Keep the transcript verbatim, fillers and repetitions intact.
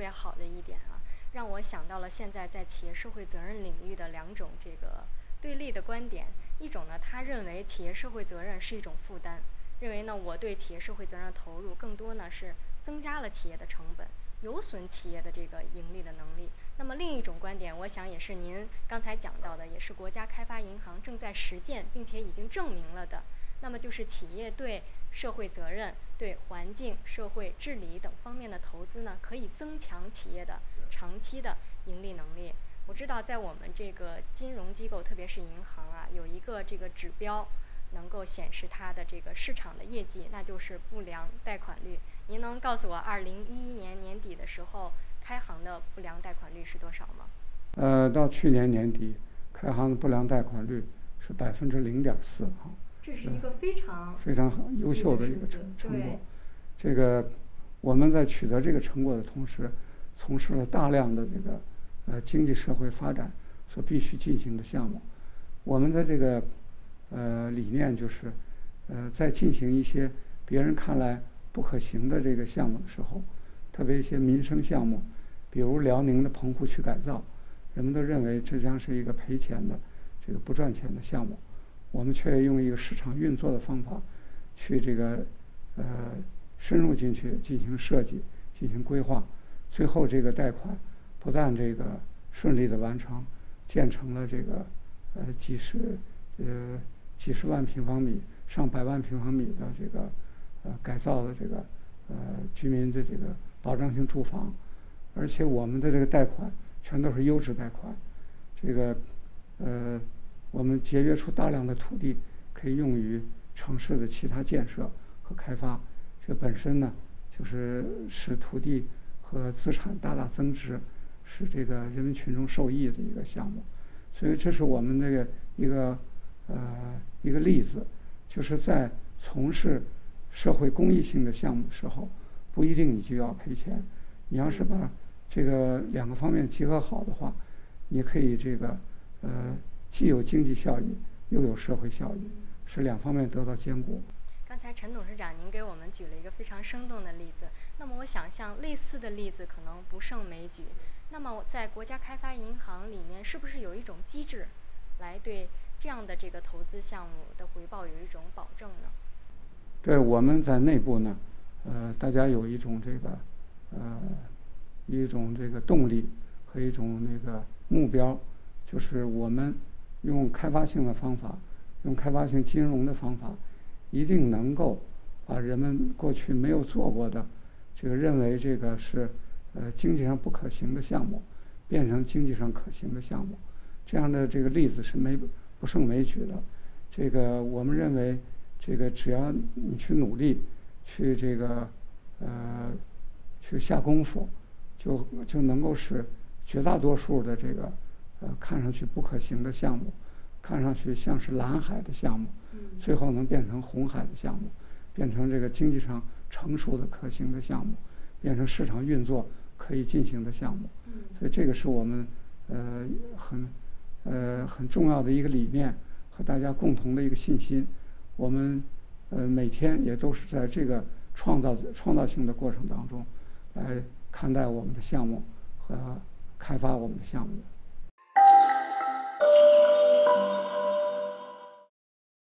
别好的一点啊，让我想到了现在在企业社会责任领域的两种这个对立的观点。一种呢，他认为企业社会责任是一种负担，认为呢我对企业社会责任投入更多呢是增加了企业的成本，有损企业的这个盈利的能力。那么另一种观点，我想也是您刚才讲到的，也是国家开发银行正在实践并且已经证明了的。那么就是企业对社会责任、对环境、社会治理等方面的投资呢，可以增强企业的长期的盈利能力。我知道在我们这个金融机构，特别是银行啊，有一个这个指标能够显示它的这个市场的业绩，那就是不良贷款率。您能告诉我二零一一年年底的时候开行的不良贷款率是多少吗？ 呃，到去年年底，开行的不良贷款率是百分之零点四哈。 这是一个非常非常优秀的一个成成果。这个我们在取得这个成果的同时，从事了大量的这个呃经济社会发展所必须进行的项目。我们的这个呃理念就是，呃在进行一些别人看来不可行的这个项目的时候，特别一些民生项目，比如辽宁的棚户区改造，人们都认为这将是一个赔钱的、这个不赚钱的项目。我们却用一个市场运作的方法，去这个呃深入进去进行设计、进行规划，最后这个贷款不但这个顺利的完成，建成了这个呃几十呃几十万平方米、上百万平方米的这个呃改造的这个呃居民的这个保障性住房，而且我们的这个贷款全都是优质贷款，这个呃。我们节约出大量的土地，可以用于城市的其他建设和开发。这本身呢，就是使土地和资产大大增值，使这个人民群众受益的一个项目。所以，这是我们这个一个呃一个例子，就是在从事社会公益性的项目的时候，不一定你就要赔钱。你要是把这个两个方面结合好的话，你可以这个呃。既有经济效益，又有社会效益，使两方面得到兼顾。 刚才陈董事长您给我们举了一个非常生动的例子，那么我想像类似的例子可能不胜枚举。那么在国家开发银行里面，是不是有一种机制，来对这样的这个投资项目的回报有一种保证呢？ 对，我们在内部呢，呃，大家有一种这个呃一种这个动力和一种那个目标，就是我们用开发性的方法，用开发性金融的方法，一定能够把人们过去没有做过的这个认为这个是呃经济上不可行的项目，变成经济上可行的项目。这样的这个例子是没不胜枚举的。这个我们认为，这个只要你去努力，去这个呃去下功夫，就就能够使绝大多数的这个呃看上去不可行的项目，看上去像是蓝海的项目，最后能变成红海的项目，变成这个经济上成熟的可行的项目，变成市场运作可以进行的项目。所以这个是我们呃很呃很重要的一个理念和大家共同的一个信心。我们呃每天也都是在这个创造创造性的过程当中来看待我们的项目和开发我们的项目。